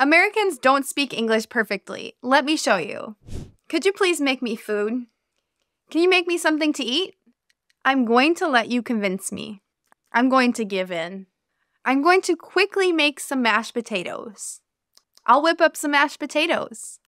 Americans don't speak English perfectly. Let me show you. Could you please make me food? Can you make me something to eat? I'm going to let you convince me. I'm going to give in. I'm going to quickly make some mashed potatoes. I'll whip up some mashed potatoes.